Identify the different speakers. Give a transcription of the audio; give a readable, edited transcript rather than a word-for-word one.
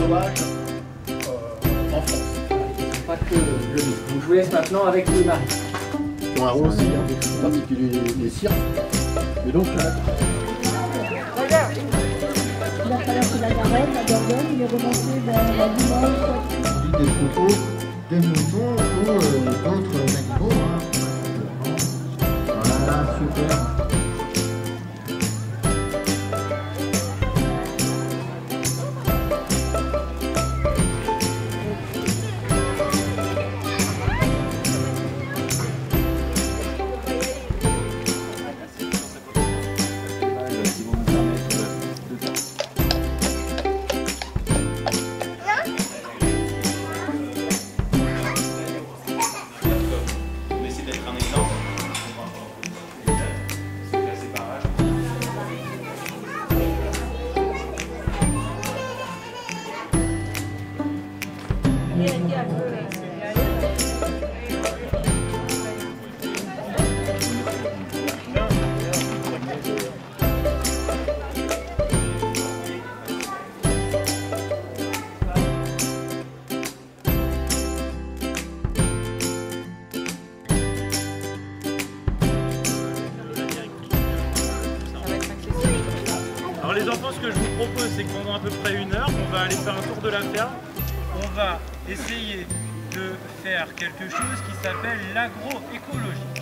Speaker 1: sauvages en France.
Speaker 2: Pas que le lit. Donc je vous laisse maintenant avec Louis-Marie.
Speaker 1: Ils ont un rôle aussi en particulier les cirques. Et donc là,
Speaker 3: Il va falloir que la Garonne, la Dordogne, il est remonté vers la Dimanche.
Speaker 1: des troupeaux, des moutons ou d'autres animaux. Voilà, super.
Speaker 4: Alors les enfants, ce que je vous propose, c'est que pendant à peu près 1 heure, on va aller faire un tour de la ferme. On va essayer de faire quelque chose qui s'appelle l'agroécologie.